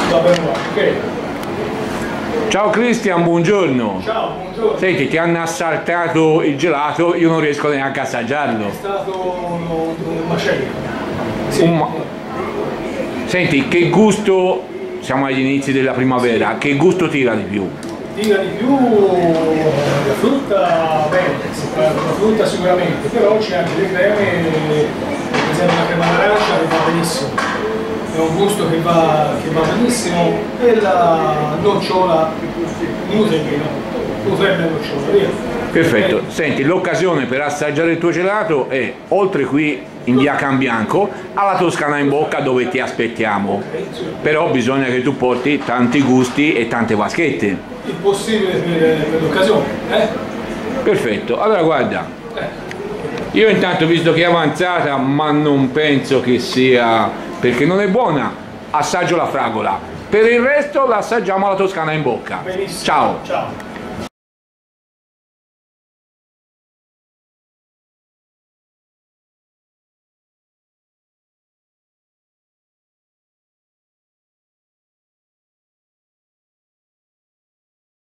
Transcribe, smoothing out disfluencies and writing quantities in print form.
va bene uguale, ok? Ciao Cristian, buongiorno. Ciao, buongiorno. Senti, ti hanno assaltato il gelato, io non riesco neanche a assaggiarlo. È stato un macello. Sì. Senti, che gusto, siamo agli inizi della primavera, che gusto tira di più? Tira di più la frutta, bene, la frutta sicuramente, però c'è anche le creme, per esempio la crema d'arancia che va benissimo, è un gusto che va benissimo, e la nocciola Nutella, nocciola, via. Perfetto, senti, l'occasione per assaggiare il tuo gelato è, oltre qui in via Cambianco, alla Toscana in Bocca dove ti aspettiamo, però bisogna che tu porti tanti gusti e tante vaschette. Il possibile per l'occasione, Perfetto, allora guarda, io intanto visto che è avanzata, ma non penso che sia, perché non è buona, assaggio la fragola, per il resto la assaggiamo alla Toscana in Bocca. Benissimo. Ciao! Ciao!